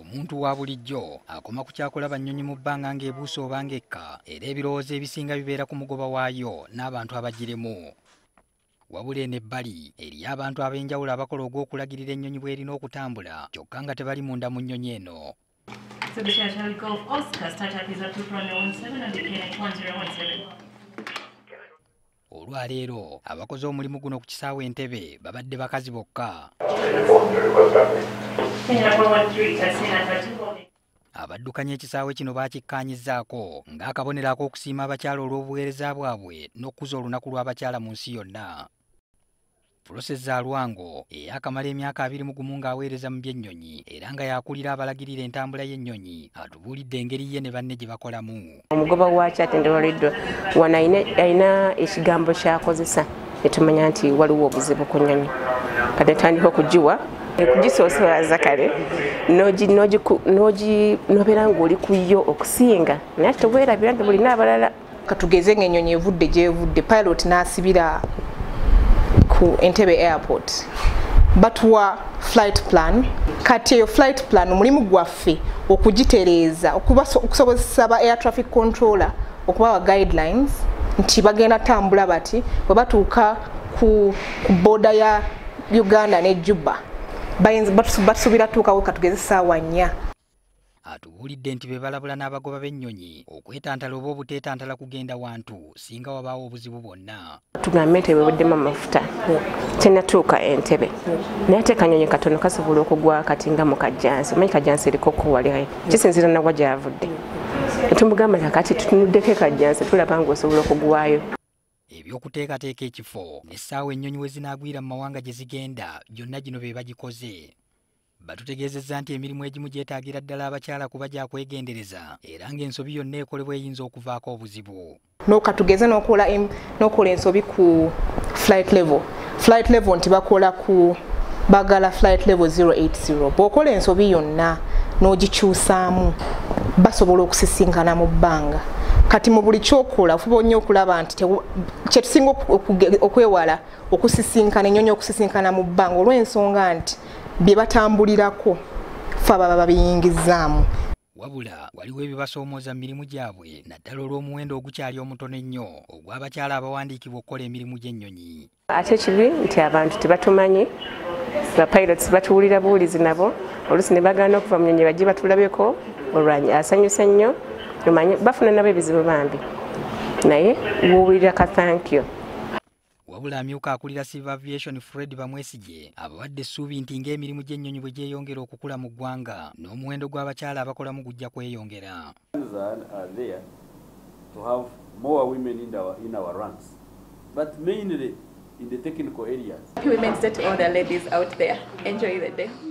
omuntu wa bulijjo akoma ku kyakulaba nnyonyi mu bbanga ng'ebuusa oba ng'ekka era ebirowoozo ebisinga bibeera ku mugoba waayo n'abantu abagiremu. Wabula eno ebbali eriyo abantu ab'enjawulo abakola ogw'okulagirira ennyonyi bw'erina okutambula kyokka nga tebali munda mu nnyonyi eno. Olwaleero abakoze omulimu guno ku kisaawe Entebbe babadde bakazi bokka. Abaddukanya ekisaawe kino baakikkaanyizzaako ng'akabonero ak'okusiima abakyala olw'obuweereza bwabwe n'okkuza olunaku lw'abakyala mu nsi yonna. Prosesa Lwango eyakamala emyaka 21 ng'aweereza mu by'ennyonyi era nga yakulira abalagirira entambula y'ennyonyi atubuulidde engeri ye ne banne gye bakolamu. Omugoba wakyo atendereddwa wano alina ekigambo ky'akozesa ne tumanya nti waliwo obuzibu ku nnyonyi. Kati tandika okugiwa kugisoosowaza kale n'obeera ng'oli ku yo okusinga naye teweerabira nti bulina abalala. Katugeze ng'ennyonyi evudde gy'evudde pilot n'asibira ku Entebbe airport batuwa flight plan. Kati eyo flight plan mulimu gwaffe okugitereeza okusobozesa ba air traffic controller okubawa guidelines nti bagenda tambula bati bwe batuuka ku border ya Uganda ne Juba basuubira tuukawo katugeze ssaawa 4. Atubuulidde nti be balabula n'abagoba b'ennyonyi okwetantala oba obuteetantala kugenda wantu singa wabaawo obuzibu bwonna. Tugambe nti webuddemu amafuta tenatuuka Entebbe naye ate kanyonyi katono kasobola okugwa kati nga mu Kajjansi. Omanyi Kajjansi eriko okuwalirayo kisinziira nawa gy'avudde. Tumugamba kakati tutunuddeko Kajjansi tulaba ng'osobola okugwayo. Eby'okuteekateeka ekifo n'essaawa ennyonyi we zinaagwira mu mawanga gye zigenda gyonna gino be bagikoze. Batutegeezezza nti emirimu egimu gyetaagira ddala abakyala kuba gyakwegendereza era ng'ensobi yonna ekolebwa eyinza okuvaako obuzibu. N'okatugeze n'okola ensobi ku flight level. Flight level nti bakola ku bagala flight level 080. Bw'okola ensobi yonna n'ogikyusaamu basobola okusisinkana mu bbanga. Kati mu buli kyokola fuba nnyo okulaba nti kyetusinga okwewala okusisinkana ennyonyi okusisinkana mu bbanga olw'ensonga nti bye batambulirako fa baba babiyingizaamu. Wabula waliwo ebibasoomooza mu mirimu gyabwe naddala olw'omuwendo ogukyali omutono ennyo ogw'abakyala abawandiikibwa okukola emirimu gy'ennyonyi. Ate kibi nti abantu tebatumanyi bapilots batuwulira buwulizi nabo oluusi ne bagaana okuva mu nnyonyi bajje batulabeko olwanyi asanyusa nnyo omanyi bafuna nabo ebizibu bambi naye wuwulira ka thank you. Wabula amyuka akulira Civil Aviation Fred Bamwesigye abawadde essuubi nti ng'emirimu gy'ennyonyi bwe gyeyongera okukula mu ggwanga n'omuwendo gw'abakyala abakolamu gujja kweyongera. Women set all the ladies out there. Enjoy the day.